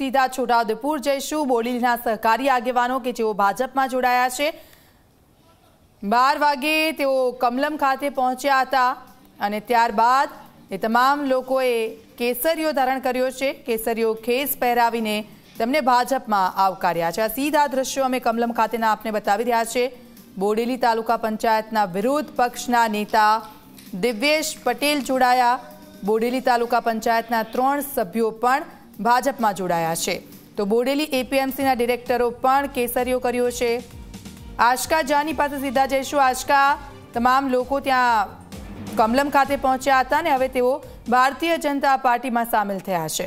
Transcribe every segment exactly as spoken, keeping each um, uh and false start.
સીધા છોટાઉદેપુર જઈશું। બોડેલીના સહકારી આગેવાનો કે જેઓ ભાજપમાં જોડાયા છે, બાર વાગે તેઓ કમલમ ખાતે પહોંચ્યા હતા અને ત્યારબાદ એ તમામ લોકોએ કેસરીઓ ધારણ કર્યો છે। કેસરીઓ ખેસ પહેરાવીને તેમને ભાજપમાં આવકાર્યા છે। આ સીધા દ્રશ્યો અમે કમલમ ખાતેના આપને બતાવી રહ્યા છે। બોડેલી તાલુકા પંચાયતના વિરોધ પક્ષના નેતા દિવ્યેશ પટેલ જોડાયા। બોડેલી તાલુકા પંચાયતના ત્રણ સભ્યો પણ ભાજપમાં જોડાયા છે। તો બોડેલી એપીએમસીના ડિરેક્ટરો પણ કેસરીઓ કર્યો છે। આશકા જાની પાસે સીધા જઈશું। આશકા, તમામ લોકો ત્યાં કમલમ ખાતે પહોંચ્યા હતા ને હવે તેઓ ભારતીય જનતા પાર્ટીમાં સામેલ થયા છે।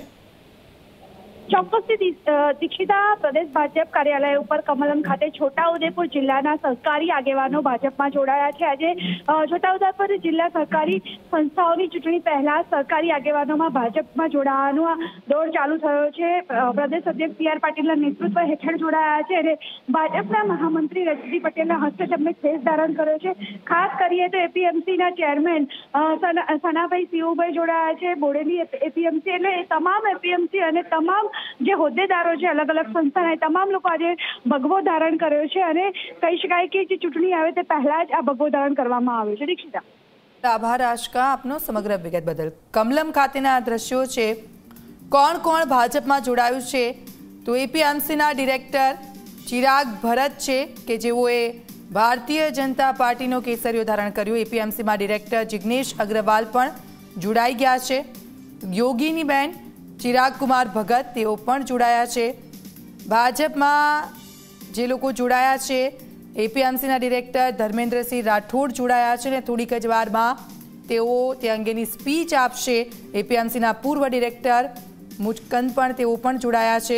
ચોક્કસથી દીક્ષિતા, પ્રદેશ ભાજપ કાર્યાલય ઉપર કમલમ ખાતે છોટાઉદેપુર જિલ્લાના સહકારી આગેવાનો ભાજપમાં જોડાયા છે। આજે છોટાઉદેપુર જિલ્લા સહકારી સંસ્થાઓની ચૂંટણી પહેલા સહકારી આગેવાનોમાં ભાજપમાં જોડાવાનો આ દોર ચાલુ થયો છે। પ્રદેશ અધ્યક્ષ સી આર પાટીલના નેતૃત્વ હેઠળ જોડાયા છે અને ભાજપના મહામંત્રી રજતી પટેલના હસ્તે તેમને ખેસ ધારણ કર્યો છે। ખાસ કરીએ તો એપીએમસીના ચેરમેન સનાભાઈ સિંહુભાઈ જોડાયા છે। બોડેલી એપીએમસી એટલે તમામ એપીએમસી અને તમામ જે હોદ્દેદારો છે અલગ અલગ સંસ્થાના તમામ લોકો આજે ભગવો ધારણ કર્યો છે અને કહી શકાય કે જે ચૂંટણી આવે તે પહેલા જ આ ભગવો ધારણ કરવામાં આવ્યો છે। દીક્ષિતા, આભાર આશકા આપનો સમગ્ર વિગત બદલ। કમલમ ખાતેના દ્રશ્યો છે। કોણ કોણ ભાજપમાં જોડાયું છે? તો એપીએમસીના ડિરેક્ટર ચિરાગ ભરત છે કે જેઓએ ભારતીય જનતા પાર્ટીનો કેસરીઓ ધારણ કર્યો। એપીએમસીમાં ડિરેક્ટર જિગ્નેશ અગ્રવાલ પણ જોડાઈ ગયા છે। યોગીની બેન ચિરાગ કુમાર ભગત તેઓ પણ જોડાયા છે। ભાજપમાં જે લોકો જોડાયા છે, એપીએમસીના ડિરેક્ટર ધર્મેન્દ્રસિંહ રાઠોડ જોડાયા છે ને થોડીક જ વારમાં તેઓ તે અંગેની સ્પીચ આપશે। એપીએમસીના પૂર્વ ડિરેક્ટર મુચકંદ પણ તેઓ પણ જોડાયા છે।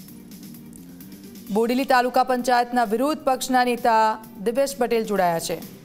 બોડેલી તાલુકા પંચાયતના વિરોધ પક્ષના નેતા દિવ્યેશ પટેલ જોડાયા છે।